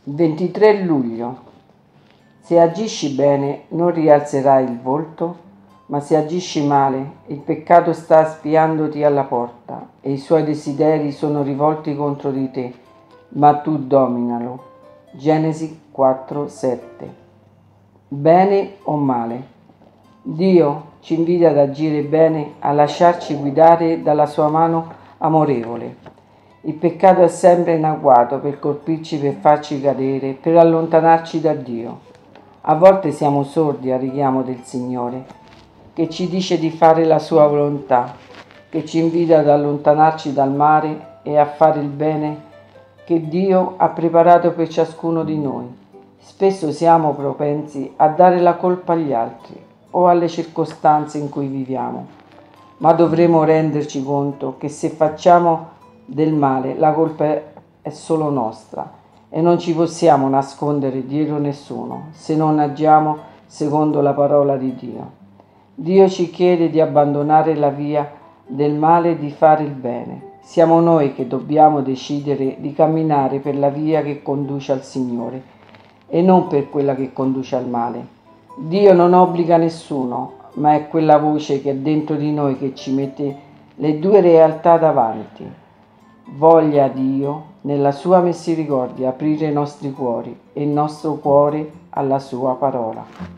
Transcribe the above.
23 luglio. Se agisci bene non rialzerai il volto, ma se agisci male il peccato sta spiandoti alla porta e i suoi desideri sono rivolti contro di te, ma tu dominalo. Genesi 4:7. Bene o male? Dio ci invita ad agire bene, a lasciarci guidare dalla sua mano amorevole. Il peccato è sempre in agguato per colpirci, per farci cadere, per allontanarci da Dio. A volte siamo sordi al richiamo del Signore, che ci dice di fare la sua volontà, che ci invita ad allontanarci dal male e a fare il bene che Dio ha preparato per ciascuno di noi. Spesso siamo propensi a dare la colpa agli altri o alle circostanze in cui viviamo, ma dovremo renderci conto che se facciamo del male la colpa è solo nostra e non ci possiamo nascondere dietro nessuno se non agiamo secondo la parola di Dio. Dio ci chiede di abbandonare la via del male e di fare il bene. Siamo noi che dobbiamo decidere di camminare per la via che conduce al Signore e non per quella che conduce al male. Dio non obbliga nessuno, ma è quella voce che è dentro di noi che ci mette le due realtà davanti. Voglia Dio, nella sua misericordia, aprire i nostri cuori e il nostro cuore alla sua parola.